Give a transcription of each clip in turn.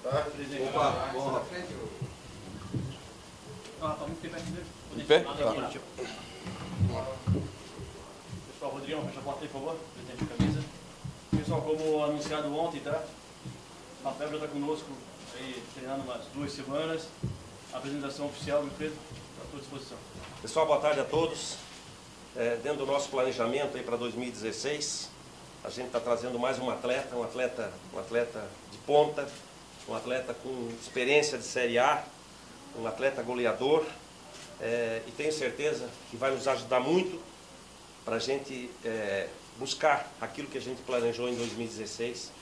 tarde. Opa, bom. De pé? Pessoal, Rodrigão, fecha a porta aí, por favor. Presidente de camisa. Pessoal, como anunciado ontem, tá? Rafael já está conosco aí treinando umas 2 semanas. A apresentação oficial, Wilfredo, está à sua disposição. Pessoal, boa tarde a todos. Dentro do nosso planejamento aí para 2016, a gente está trazendo mais um atleta de ponta, um atleta com experiência de Série A, um atleta goleador, e tenho certeza que vai nos ajudar muito para a gente buscar aquilo que a gente planejou em 2016,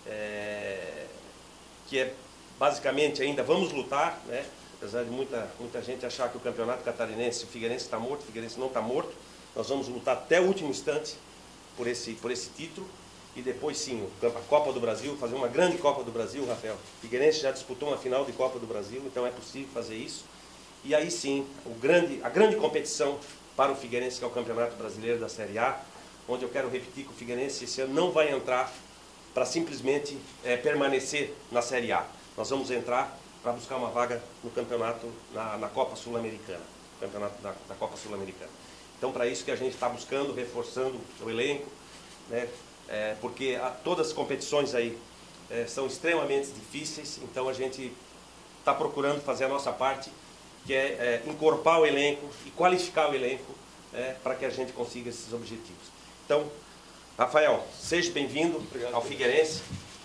que é basicamente ainda vamos lutar, né? Apesar de muita gente achar que o campeonato catarinense, o Figueirense está morto, o Figueirense não está morto, nós vamos lutar até o último instante por esse título, e depois sim, a Copa do Brasil, fazer uma grande Copa do Brasil, Rafael. O Figueirense já disputou uma final de Copa do Brasil, então é possível fazer isso. E aí sim, a grande competição para o Figueirense, que é o Campeonato Brasileiro da Série A, onde eu quero repetir que o Figueirense esse ano não vai entrar para simplesmente permanecer na Série A. Nós vamos entrar para buscar uma vaga no campeonato, na Copa Sul-Americana, campeonato da Copa Sul-Americana. Então, para isso que a gente está buscando, reforçando o elenco, né? Porque todas as competições aí são extremamente difíceis, então a gente está procurando fazer a nossa parte, que é encorpar o elenco e qualificar o elenco para que a gente consiga esses objetivos. Então, Rafael, seja bem-vindo ao Figueirense.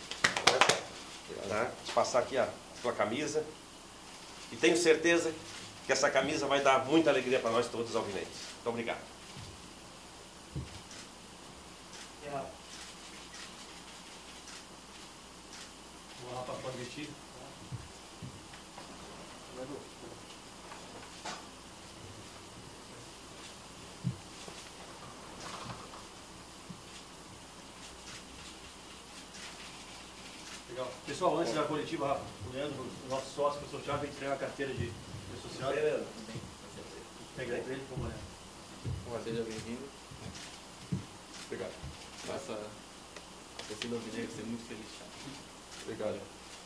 Tá? Vou passar aqui a sua camisa, e tenho certeza que essa camisa vai dar muita alegria para nós todos alvinegros. Muito obrigado. O Rafa pode vestir. Legal. Pessoal, antes da coletiva, Rafa, o Leandro, o nosso sócio, o professor Thiago, vem entregar a carteira de associado. Pega aí para ele, como é. Seja bem-vindo. Obrigado. Faça a torcida alvinegra ser muito feliz. Obrigado.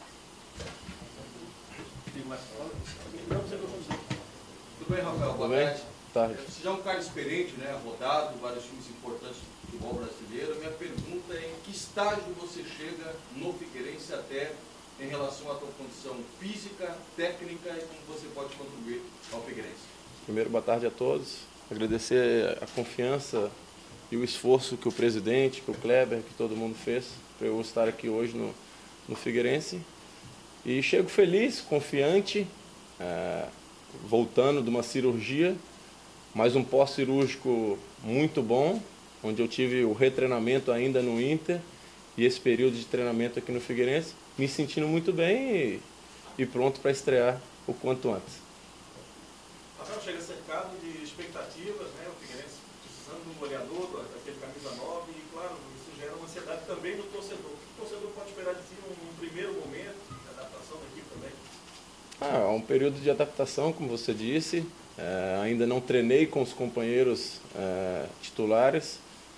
Tem mais palavras? Não, você não consegue. Tudo bem, Rafael? Tudo Boa bem? tarde. Você já é um cara experiente, né? Rodado, vários times importantes do futebol brasileiro. Minha pergunta é em que estágio você chega no Figueirense até em relação à tua condição física, técnica e como você pode contribuir ao Figueirense? Primeiro, boa tarde a todos. Agradecer a confiança e o esforço que o presidente, que o Kleber, que todo mundo fez para eu estar aqui hoje no Figueirense. E chego feliz, confiante, voltando de uma cirurgia, mais um pós-cirúrgico muito bom, onde eu tive o retreinamento ainda no Inter e esse período de treinamento aqui no Figueirense, me sentindo muito bem e pronto para estrear o quanto antes. Rafael, chega cercado de expectativas, né? O Figueirense precisando de um goleador, daquele camisa 9, e claro, isso gera uma ansiedade também no torcedor. O que o torcedor pode esperar de si num primeiro momento de adaptação da equipe também? É um período de adaptação, como você disse. Ainda não treinei com os companheiros titulares.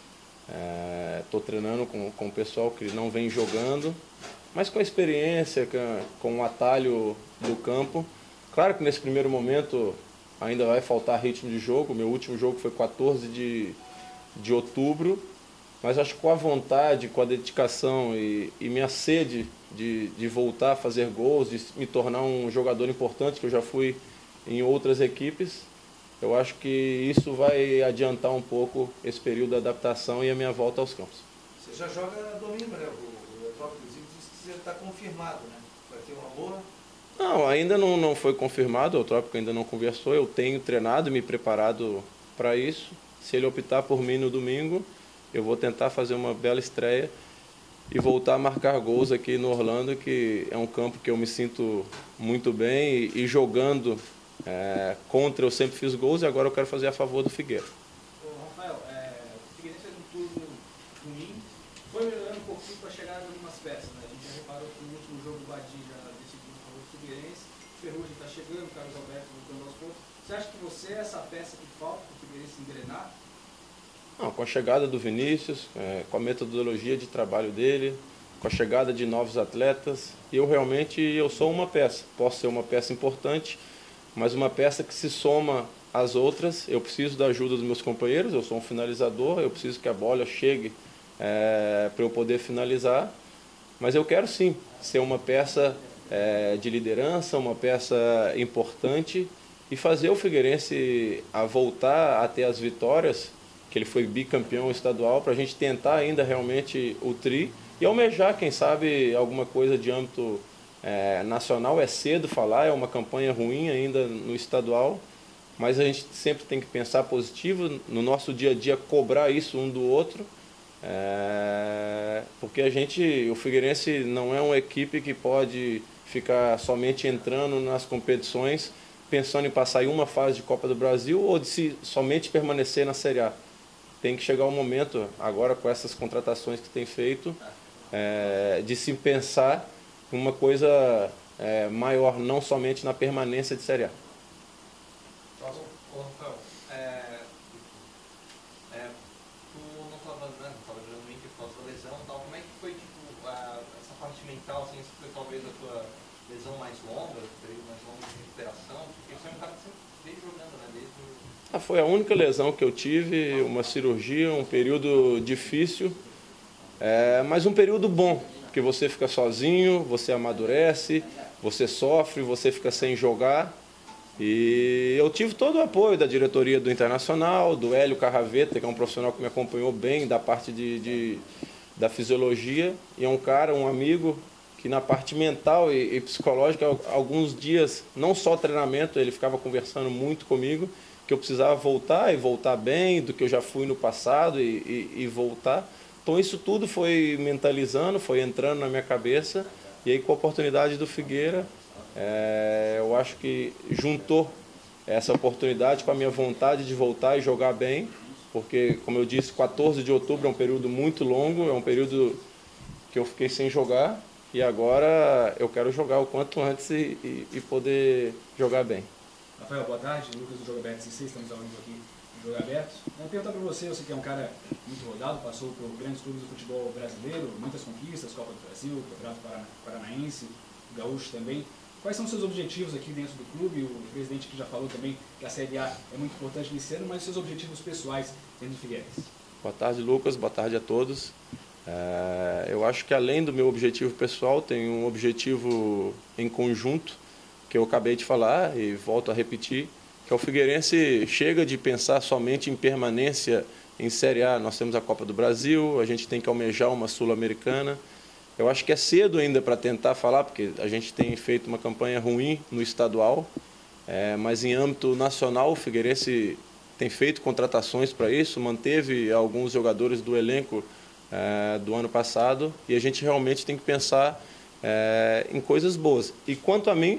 Estou treinando com o pessoal que não vem jogando, mas com a experiência, com o atalho do campo. Claro que nesse primeiro momento ainda vai faltar ritmo de jogo. Meu último jogo foi 14 de outubro, mas acho que com a vontade, com a dedicação e minha sede de voltar a fazer gols, de me tornar um jogador importante, que eu já fui em outras equipes, eu acho que isso vai adiantar um pouco esse período de adaptação e a minha volta aos campos. Você já joga domingo, né? O Eutrópio, inclusive, disse que você está confirmado, né? Vai ter uma boa... Não, ainda não foi confirmado, o Eutrópico ainda não conversou, eu tenho treinado e me preparado para isso. Se ele optar por mim no domingo, eu vou tentar fazer uma bela estreia e voltar a marcar gols aqui no Orlando, que é um campo que eu me sinto muito bem e jogando contra eu sempre fiz gols e agora eu quero fazer a favor do Figueira. Ô, Rafael, o Figueirense fez um turno ruim, foi melhorando um pouquinho para chegar em algumas peças, né? A gente já reparou que no último jogo o Badi já decidiu o favor do Figueirense, o Ferrugem está chegando, o Carlos Alberto voltando aos pontos. Você acha que você é essa peça que falta para o Figueirense engrenar? Não, com a chegada do Vinícius, com a metodologia de trabalho dele, com a chegada de novos atletas. Eu sou uma peça, posso ser uma peça importante, mas uma peça que se soma às outras. Eu preciso da ajuda dos meus companheiros, eu sou um finalizador, eu preciso que a bola chegue para eu poder finalizar, mas eu quero sim ser uma peça de liderança, uma peça importante e fazer o Figueirense a voltar a ter as vitórias, que ele foi bicampeão estadual, para a gente tentar ainda realmente o tri e almejar, quem sabe, alguma coisa de âmbito nacional. É cedo falar, é uma campanha ruim ainda no estadual, mas a gente sempre tem que pensar positivo, no nosso dia a dia cobrar isso um do outro, porque o Figueirense não é uma equipe que pode ficar somente entrando nas competições pensando em passar em uma fase de Copa do Brasil ou de somente permanecer na Série A. Tem que chegar um momento, agora com essas contratações que tem feito, de se pensar em uma coisa maior, não somente na permanência de Série A. Rafael, tu não estava jogando no Inter por causa da lesão e tal, como é que foi essa parte mental, assim, se foi talvez a tua lesão mais longa, período mais longo de recuperação, porque você é um cara que sempre veio jogando, né, desde Foi a única lesão que eu tive, uma cirurgia, um período difícil, mas um período bom, porque você fica sozinho, você amadurece, você sofre, você fica sem jogar. E eu tive todo o apoio da diretoria do Internacional, do Hélio Carraveta, que é um profissional que me acompanhou bem da parte da fisiologia, e é um cara, um amigo, que na parte mental e psicológica, alguns dias, não só treinamento, ele ficava conversando muito comigo, que eu precisava voltar e voltar bem, do que eu já fui no passado e voltar. Então isso tudo foi mentalizando, foi entrando na minha cabeça, e aí com a oportunidade do Figueira, eu acho que juntou essa oportunidade com a minha vontade de voltar e jogar bem, porque, como eu disse, 14 de outubro é um período muito longo, é um período que eu fiquei sem jogar, e agora eu quero jogar o quanto antes e poder jogar bem. Rafael, boa tarde. Lucas do Jogo Aberto CC, estamos ao vivo aqui no Jogo Aberto. Eu perguntar para você que é um cara muito rodado, passou por grandes clubes do futebol brasileiro, muitas conquistas, Copa do Brasil, Campeonato Paranaense, Gaúcho também. Quais são os seus objetivos aqui dentro do clube? O presidente aqui já falou também que a Série A é muito importante nesse ano, mas os seus objetivos pessoais dentro do Figueirense? Boa tarde, Lucas. Boa tarde a todos. Eu acho que além do meu objetivo pessoal, tem um objetivo em conjunto, que eu acabei de falar e volto a repetir, que é o Figueirense chega de pensar somente em permanência em Série A. Nós temos a Copa do Brasil, a gente tem que almejar uma Sul-Americana. Eu acho que é cedo ainda para tentar falar, porque a gente tem feito uma campanha ruim no estadual, mas em âmbito nacional o Figueirense tem feito contratações para isso, manteve alguns jogadores do elenco do ano passado, e a gente realmente tem que pensar em coisas boas. E quanto a mim,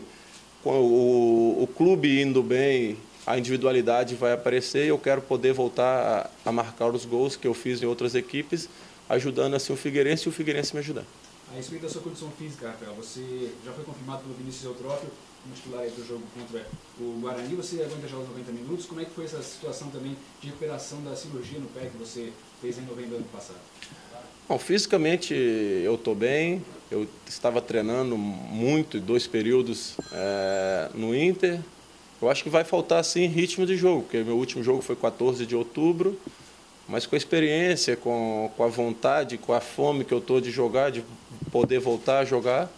o clube indo bem, a individualidade vai aparecer, e eu quero poder voltar a marcar os gols que eu fiz em outras equipes, ajudando assim o Figueirense e o Figueirense me ajudar. A respeito da sua condição física, Rafael, você já foi confirmado pelo Vinícius Eutrópio como titular do jogo contra o Guarani, você aguenta já os 90 minutos. Como é que foi essa situação também de recuperação da cirurgia no pé que você fez em novembro do ano passado? Bom, fisicamente eu estou bem, eu estava treinando muito, 2 períodos no Inter. Eu acho que vai faltar sim ritmo de jogo, porque meu último jogo foi 14 de outubro, mas com a experiência, com a vontade, com a fome que eu estou de jogar, de poder voltar a jogar,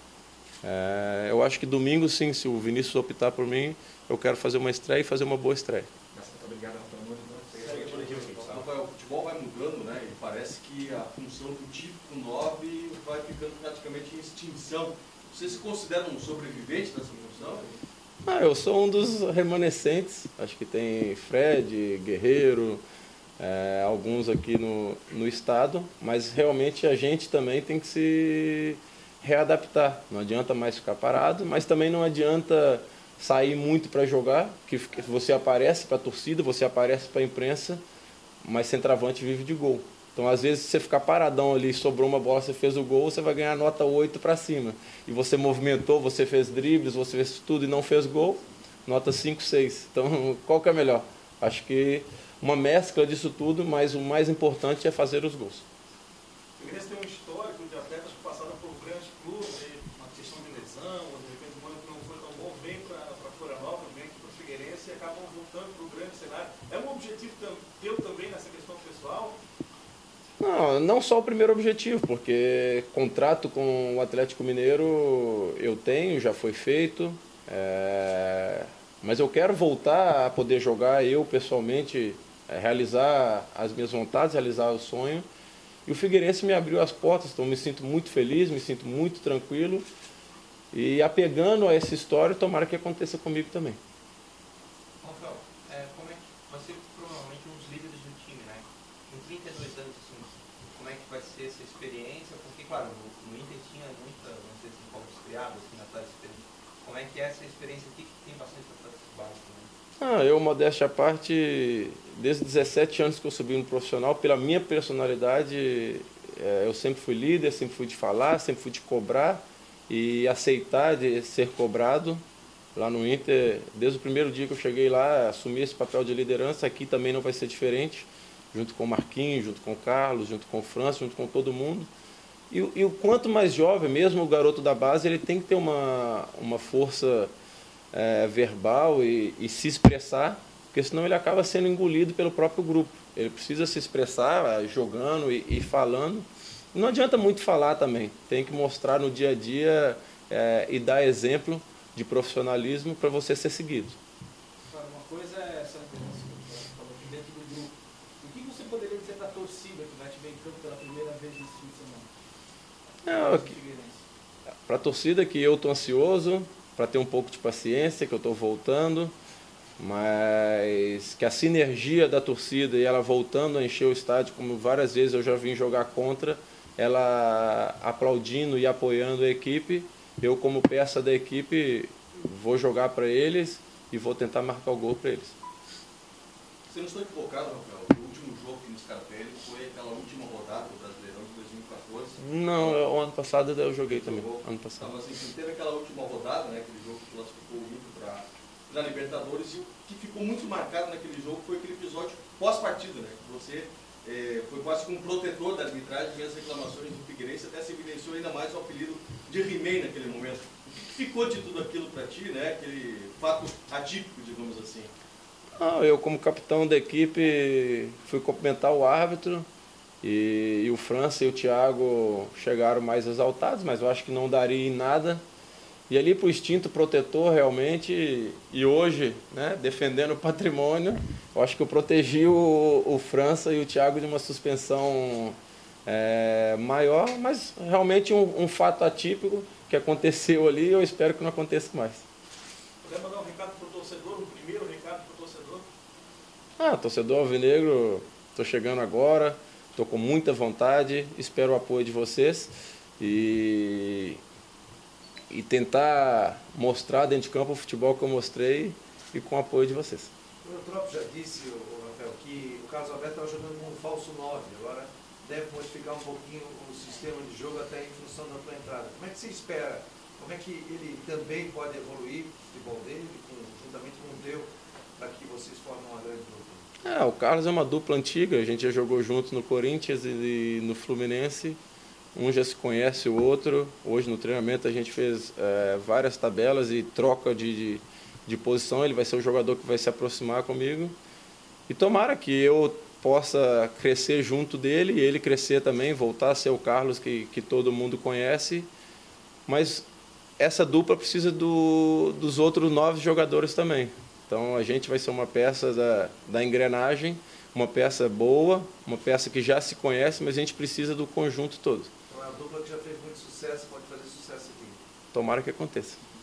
eu acho que domingo sim, se o Vinícius optar por mim, eu quero fazer uma estreia e fazer uma boa estreia. Obrigado, Rafael, o futebol vai mudando, né? E parece que a função do típico 9 vai ficando praticamente em extinção. Você se considera um sobrevivente dessa função? Eu sou um dos remanescentes, acho que tem Fred, Guerreiro, alguns aqui no estado, mas realmente a gente também tem que se readaptar. Não adianta mais ficar parado, mas também não adianta sair muito para jogar, que você aparece para a torcida, você aparece para a imprensa, mas centroavante vive de gol. Então, às vezes, se você ficar paradão ali, sobrou uma bola, você fez o gol, você vai ganhar nota 8 para cima. E você movimentou, você fez dribles, você fez tudo e não fez gol, nota 5, 6. Então, qual que é melhor? Acho que uma mescla disso tudo, mas o mais importante é fazer os gols. O Figueirense tem um histórico de atletas que passaram se acabam voltando para o grande cenário. É um objetivo teu também nessa questão pessoal? Não só o primeiro objetivo, porque contrato com o Atlético Mineiro eu tenho, já foi feito, mas eu quero voltar a poder jogar eu pessoalmente, realizar as minhas vontades, realizar o sonho. E o Figueirense me abriu as portas, então me sinto muito feliz, me sinto muito tranquilo. E apegando a essa história, tomara que aconteça comigo também. Rafael, como é que você provavelmente um dos líderes do time, né? Com 32 anos, assim, como é que vai ser essa experiência? Porque, claro, no Inter tinha muita, não sei se povos criados, assim, na tua experiência. Como é que é essa experiência aqui, que tem bastante atletas básicos, né? Eu, modéstia à parte, desde 17 anos que eu subi no profissional, pela minha personalidade, eu sempre fui líder, sempre fui de falar, sempre fui de cobrar e aceitar de ser cobrado. Lá no Inter, desde o primeiro dia que eu cheguei lá, assumi esse papel de liderança. Aqui também não vai ser diferente, junto com o Marquinhos, junto com o Carlos, junto com o França, junto com todo mundo. E o quanto mais jovem, mesmo o garoto da base, ele tem que ter uma força verbal e se expressar, porque senão ele acaba sendo engolido pelo próprio grupo. Ele precisa se expressar jogando e falando. Não adianta muito falar também, tem que mostrar no dia a dia e dar exemplo de profissionalismo para você ser seguido. Agora, uma coisa é essa falou aqui dentro do grupo. O que você poderia dizer da torcida que vai te ver em campo pela primeira vez nesse fim de semana? Para a torcida que eu estou ansioso, para ter um pouco de paciência, que eu estou voltando, mas que a sinergia da torcida e ela voltando a encher o estádio, como várias vezes eu já vim jogar contra, ela aplaudindo e apoiando a equipe, eu como peça da equipe vou jogar para eles e vou tentar marcar o gol para eles. Você não está equivocado, Rafael? O último jogo aqui no Scarpelli foi aquela última rodada do Brasileirão de 2014. Não, o ano passado eu joguei também. Ano passado. Então, assim, teve aquela última rodada, né, aquele jogo que classificou o Inter para Libertadores, e o que ficou muito marcado naquele jogo foi aquele episódio pós-partida, né? Que você foi quase como um protetor da arbitragem e as reclamações do Figueirense, até se evidenciou ainda mais o apelido de He-Man naquele momento. O que ficou de tudo aquilo para ti, né? Aquele fato atípico, digamos assim? Eu, como capitão da equipe, fui cumprimentar o árbitro e o França e o Thiago chegaram mais exaltados, mas eu acho que não daria em nada. E ali para o instinto protetor realmente, e hoje, né, defendendo o patrimônio, eu acho que eu protegi o França e o Thiago de uma suspensão maior, mas realmente um fato atípico que aconteceu ali, eu espero que não aconteça mais. Poder mandar um recado para o torcedor, um primeiro recado para o torcedor? Torcedor alvinegro, estou chegando agora, estou com muita vontade, espero o apoio de vocês e tentar mostrar dentro de campo o futebol que eu mostrei e com o apoio de vocês. O Eutrópio já disse, Rafael, que o Carlos Alberto estava jogando como um falso 9, agora deve modificar um pouquinho o sistema de jogo até em função da tua entrada. Como é que você espera? Como é que ele também pode evoluir o futebol dele, juntamente com o teu, para que vocês formem uma grande dupla? O Carlos é uma dupla antiga, a gente já jogou junto no Corinthians e no Fluminense. Um já se conhece o outro. Hoje no treinamento a gente fez várias tabelas e troca de posição. Ele vai ser o jogador que vai se aproximar comigo. E tomara que eu possa crescer junto dele e ele crescer também, voltar a ser o Carlos que todo mundo conhece. Mas essa dupla precisa dos outros 9 jogadores também. Então a gente vai ser uma peça da engrenagem, uma peça boa, uma peça que já se conhece, mas a gente precisa do conjunto todo. Então é uma dupla que já fez muito sucesso, pode fazer sucesso aqui. Tomara que aconteça.